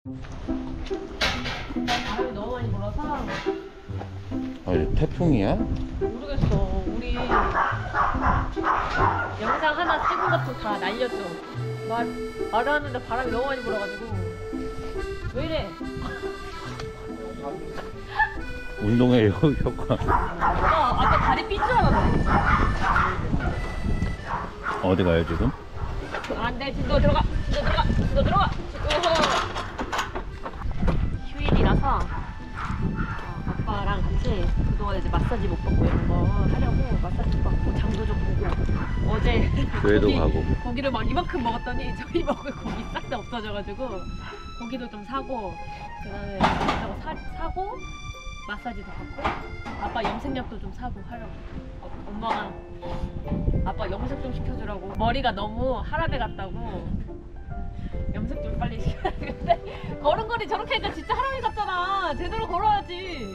바람이 너무 많이 불어서. 이거 태풍이야? 모르겠어. 우리 영상 하나 찍은 것도 다 날렸죠. 말을 하는데 바람이 너무 많이 불어가지고. 왜 이래? 운동의 효과. 아까 다리 삔 줄 알았네. 어디 가요 지금? 안 돼, 진도 들어가. 진도 들어가. 휴일이라서 아빠랑 같이 그동안 이제 마사지 못 받고 이런 거 하려고 마사지 받고 장도 좀 보고 어제 교회도 가고. 고기를 막 이만큼 먹었더니 저희 먹을 고기 싹 다 없어져가지고 고기도 좀 사고 그다음에 사고 마사지도 받고 아빠 염색약도 좀 사고 하려고. 엄마가 아빠 염색 좀 시켜주라고. 머리가 너무 하라베 같다고 염색 좀 빨리 시켜야 되는데 걸음걸이 저렇게 하니까 진짜 하라베 같잖아. 제대로 걸어야지.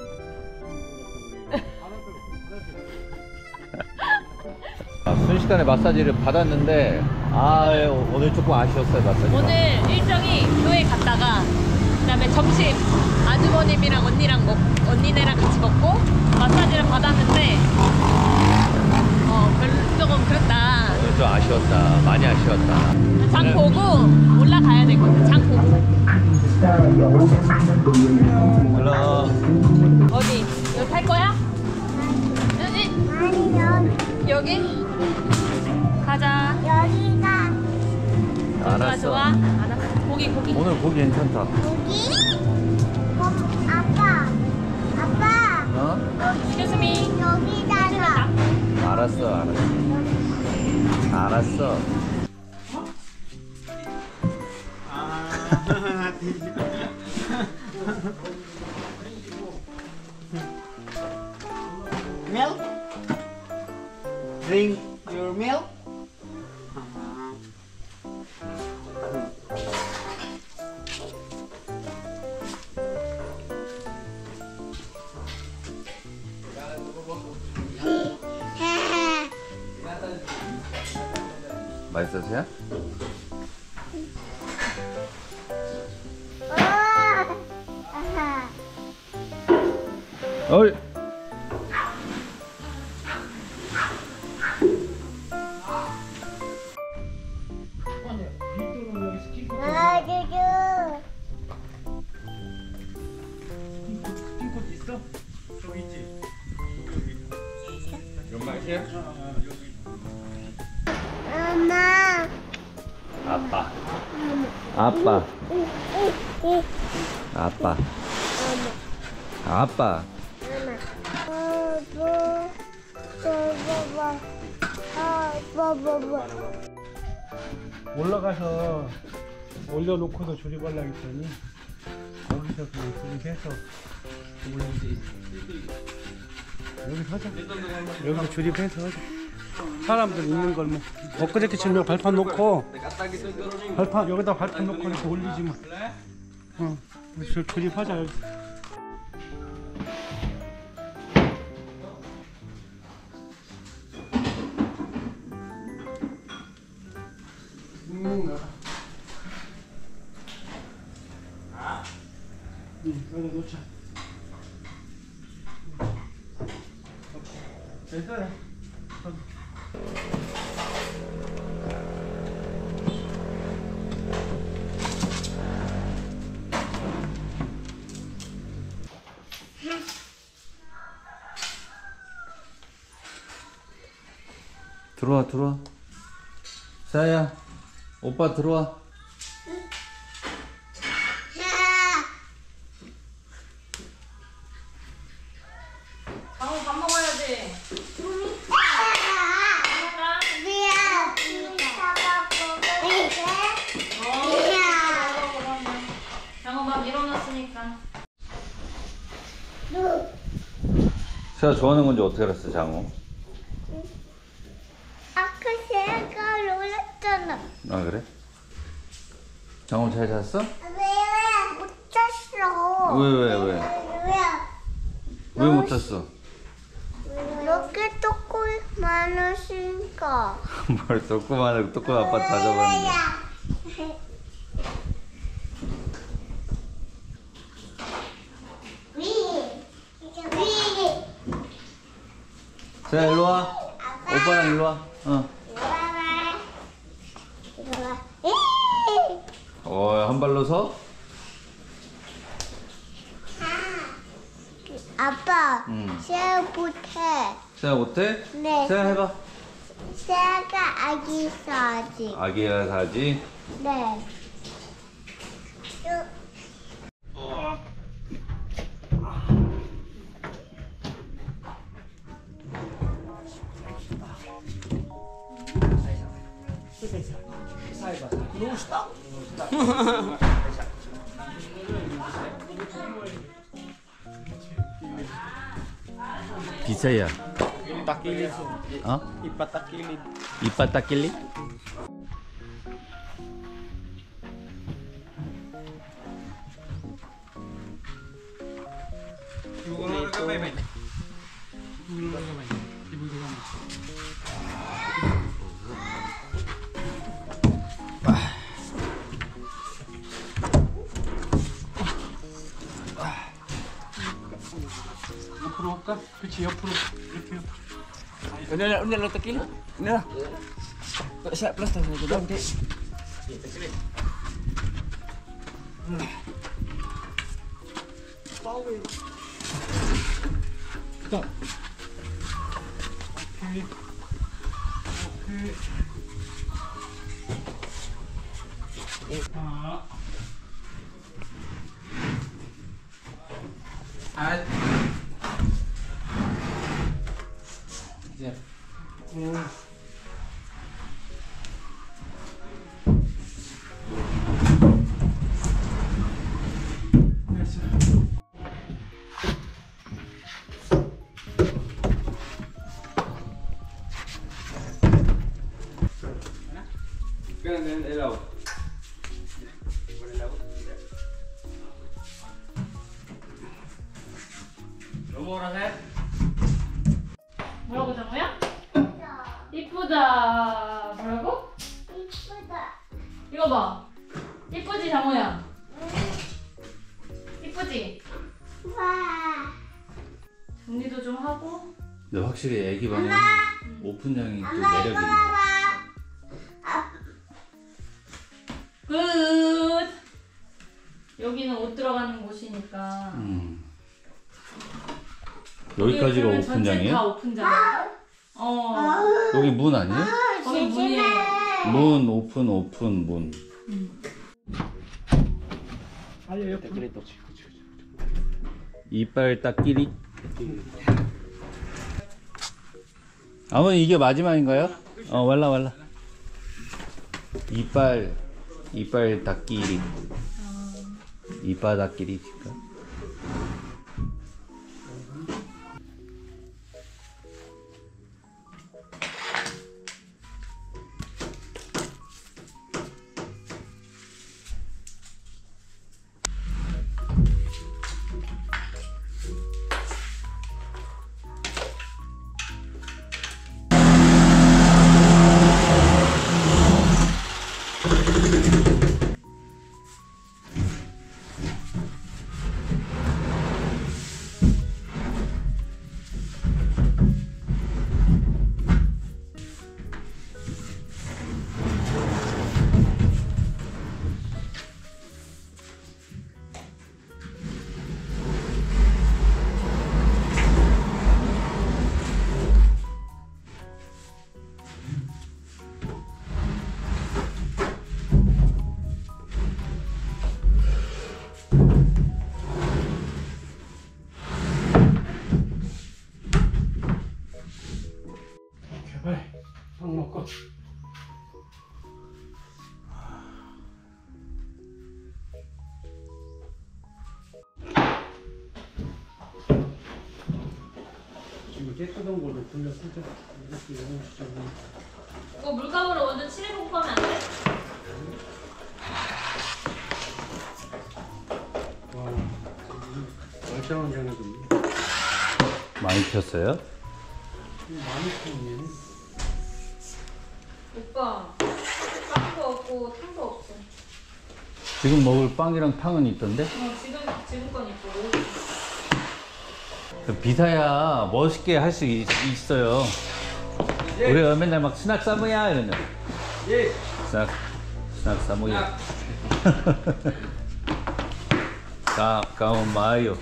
순식간에 마사지를 받았는데 오늘 조금 아쉬웠어요 마사지. 오늘 일정이 교회 갔다가 그다음에 점심 아주버님이랑 언니네랑 같이 먹고 마사지를 받았는데 별로 조금 그렇다. 오늘 좀 아쉬웠다. 많이 아쉬웠다. 장 보고 올라가야 되거든. 장 보고. 올라. 어디? 여기 탈 거야? 여기? 아니 여기? 가자. 여기가 좋아 좋아. 알았어. 고기. 오늘 고기 괜찮다. 여기? 아빠 어? Excuse me. 여기다가 알았어. Milk? Drink your milk? 맛있었어요? 어이. 스킨코트 있어? 저기 있지? 연말이야? 엄마 아빠. 올라가서 올려놓고도 조립하려고 했더니 거기서 그냥 조립해서 여기서 하자. 여기서 조립해서 하자. 사람들 있는 걸 뭐 엊그저께 지금 발판 놓고 여기다 발판 놓고 이렇게 올리지 뭐. 조립하자. 여기. 여기다 놓자. 됐어요. 들어와. 사야, 오빠 들어와. 장호 밥 먹어야지. 장호 밥 일어났으니까. 사야 좋아하는 건지 어떻게 알았어 장호? 아까 새가 놀랐잖아. 아 그래? 장호 잘 잤어? 왜 못 잤어? 왜 못 잤어? 이렇게 조금 많으니까. 뭘 조그만 아빠 다 잡았는데. 자, 일로 와. 오빠랑 일로 와. 어. 이거 봐봐. 이거 봐. 에이! 한 발로 서. 아빠, 응. 새우 못해. 세아 못해? 네. 세아 해봐. 새우가 아기 사지. 아기야 사지. 네. 비싸야. 딱끼리. 어? 이빠 딱끼리. 이빨 닦길리? 옆으로 할까? 그렇지 옆으로. 이렇게 옆으로. Ini lo tekil. Ini lah. Siap plus tuh dong, Dik. 스톱. 오케이. 오케이. 뭐라고 장모야? 이쁘다. 뭐라고? 이쁘다. 이거 봐. 이쁘지 장모야? 이쁘지? 와. 정리도 좀 하고. 근데 확실히 애기 방은 오픈장이 또 엄마 이거 매력이 있네. 봐봐. 끝. 여기는 옷 들어가는 곳이니까. 여기까지가 그러면 전체 다 오픈장이에요? 오픈장. 여기 문 아니에요? 거기 문이에요. 문 오픈 문. 아니 옆으로. 이빨 닦기리. 아버님 이게 마지막인가요? 왈라. 이빨 닦기리. 이빨 닦기리. 제발 밥 먹고. 지금 깨끗한 걸로 돌려 쓰자. 이렇게 넣으시죠. 이거 물감으로 먼저 칠해보고 하면 안 돼? 와, 멀쩡한 장에도 많이 폈어요? 많이 폈네. 오빠, 빵도 없고 탕도 없어. 지금 먹을 빵이랑 탕은 있던데? 지금 건 있고. 비사야 멋있게 할 수 있어요. 우리가 맨날 막 스낙 사무야 이러냐. 스낙 사무야. 까마요.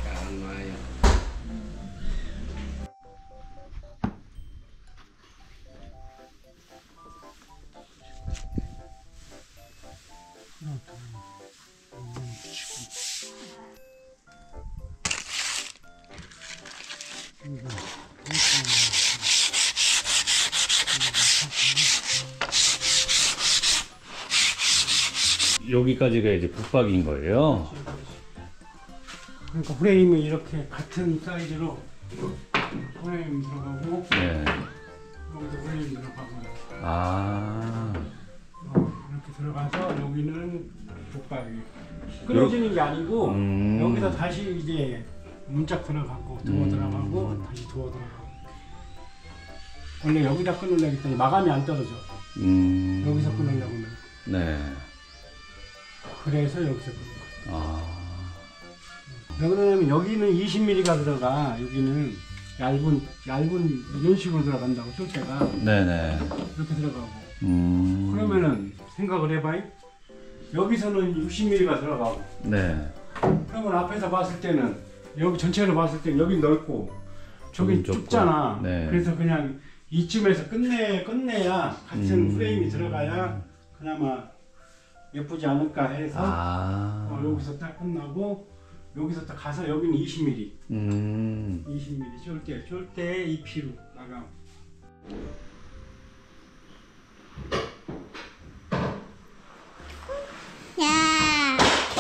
여기까지가 이제 붙박이인 거예요. 그러니까 프레임이 이렇게 같은 사이즈로 프레임 들어가고 네. 여기도 프레임 들어가고 아. 이렇게 들어가서 여기는 붙박이 끊어지는 게 아니고 여기서 다시 이제 문짝 들어가고 도어 들어가고 다시 도어 들어가고 원래 여기다 끊으려고 했더니 마감이 안 떨어져. 여기서 끊으려고 하면 네. 그래서 여기서 끊는 거야. 아. 왜 그러냐면 여기는 20mm가 들어가. 여기는 얇은 이런 식으로 들어간다고 쏠 때가 네네. 이렇게 들어가고 그러면은 생각을 해봐요. 여기서는 60mm가 들어가고 네. 그러면 앞에서 봤을 때는 여기 전체로 봤을 때 여기 넓고 저기 좁고. 좁잖아. 네. 그래서 그냥 이쯤에서 끝내야 같은 프레임이 들어가야 그나마 예쁘지 않을까 해서 여기서 딱 끝나고 여기서 딱 가서 여기는 20mm 20mm 쫄 때 이 피로 나가. 야.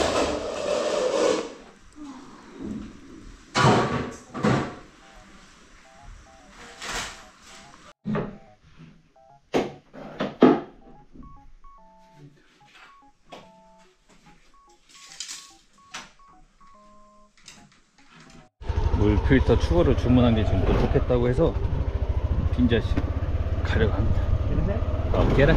물 필터 추가로 주문한 게 지금 도착했다고 해서 빈자씨 가려고 합니다. 깨라.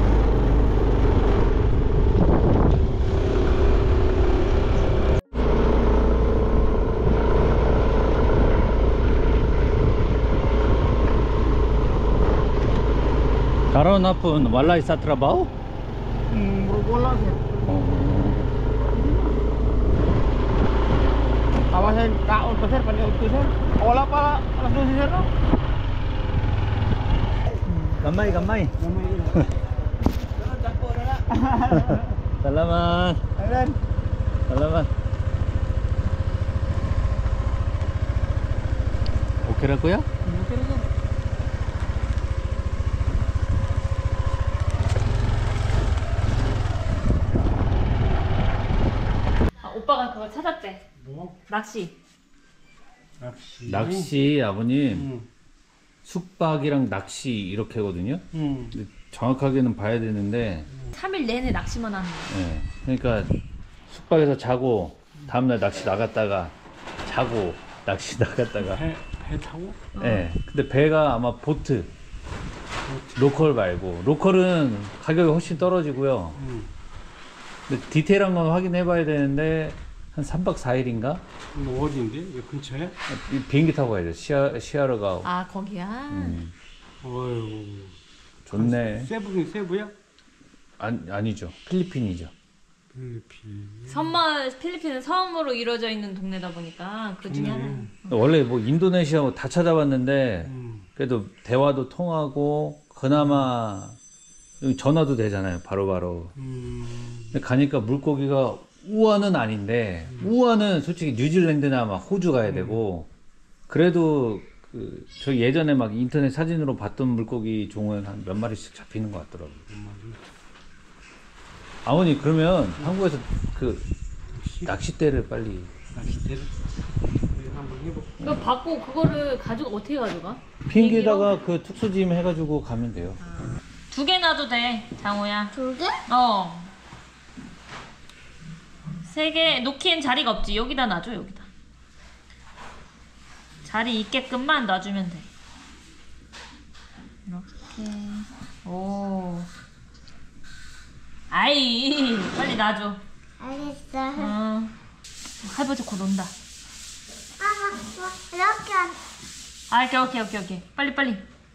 Karon hapon walay sa trabaho? Wala sir. Kawasan kaon pa sir, paniod ko sir. Wala pa alas 12 sir no? Gamay. Salamat. Ayan. Salamat. 오케이라고요? Okay na sir. 오빠가 그거 찾았대. 뭐? 낚시. 낚시 아버님 숙박이랑 낚시 이렇게 하거든요. 근데 정확하게는 봐야 되는데 3일 내내 낚시만 하는 거야. 네. 그러니까 숙박에서 자고 다음날 낚시 나갔다가 자고 낚시 나갔다가 배 타고? 네. 근데 배가 아마 보트 로컬 말고 로컬은 가격이 훨씬 떨어지고요. 근데 디테일한 건 확인해 봐야 되는데 한 3박 4일인가? 뭐 어디인데? 여기 근처에? 비행기 타고 가야죠. 시아르가. 아 거기야? 어휴. 좋네. 세부야? 아니죠. 필리핀이죠. 필리핀. 필리핀은 섬으로 이루어져 있는 동네다 보니까 그 중에 하나. 원래 뭐 인도네시아 뭐 다 찾아봤는데 그래도 대화도 통하고 그나마 여기 전화도 되잖아요. 바로바로. 근데 가니까 물고기가 우아는 아닌데 우아는 솔직히 뉴질랜드나 막 호주 가야 되고 그래도 저 예전에 막 인터넷 사진으로 봤던 물고기 종은 한 몇 마리씩 잡히는 것 같더라고요. 아버님 그러면 한국에서 그 낚싯대를 빨리 낚싯대를 한번 해볼까? 이거 받고 그거를 어떻게 가져가? 비행기에다가 그 특수짐 해가지고 가면 돼요. 2개 놔도 돼, 장호야. 2개? 3개 놓기엔 자리가 없지. 여기다 놔줘, 여기다. 자리 있게끔만 놔주면 돼. 이렇게. 오. 아이, 빨리 놔줘. 알겠어. 할아버지 곧 온다. 아, 이렇게 안. 아, 오케이. 빨리.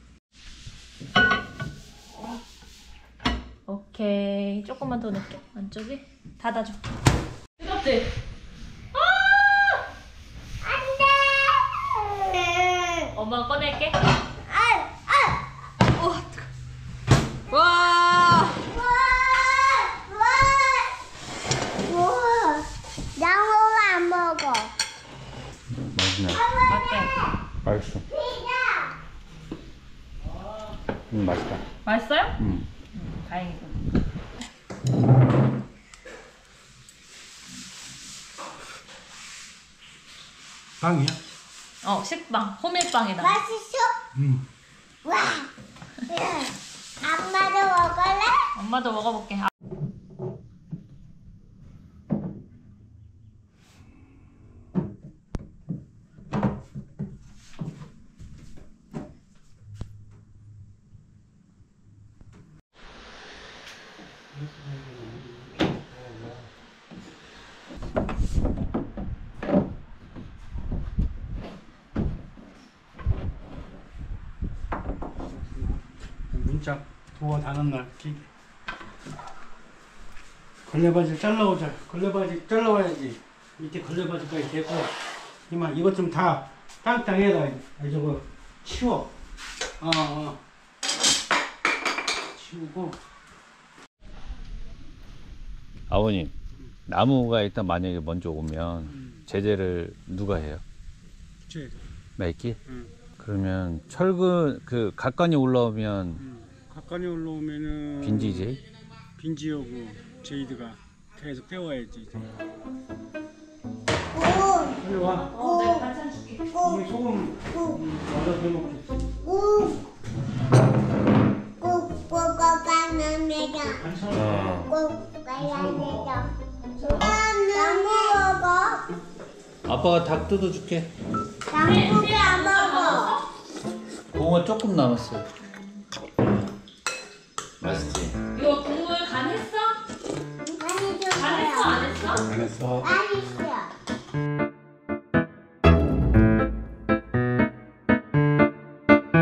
오케이. 조금만 더 넣을게. 안쪽에 닫아줘. 뜨겁지? 안 돼. 엄마가 꺼낼게. 아. 와. 우와. 양호가 안 먹어. 맛있네. 어때? 맛있어. 피자. 맛있다. 맛있어요? 음. 다행이다. 빵이야? 식빵, 호밀빵이다. 맛있어? 와. 엄마도 먹을래? 엄마도 먹어볼게. 문짝 도어 다는 날 걸레바지 잘라오자. 걸레바지 잘라와야지. 밑에 걸레바지까지 대고 이만 이것 좀 다 땅땅해라. 저거 치워. 치우고. 아버님, 나무가 일단 만약에 먼저 오면 제재를 누가 해요? 제. 매끼? 응. 그러면 철근 그 각관이 올라오면 가까이 올라오면은 빈지하고 제이드가 계속 떼와야지. 빨리 와. 내가 반찬 줄게. 우리 소금 넣어서 해먹겠지. 꼭 가는 내가. 어. 꼭 가야 되죠. 너무 먹어. 아빠가 닭 뜯어줄게. 양고기 안 먹어. 공어 조금 남았어요. 맛있지? 이거 국물 간했어? 많이 좀 간했어? 안 했어? 안 했어. 많이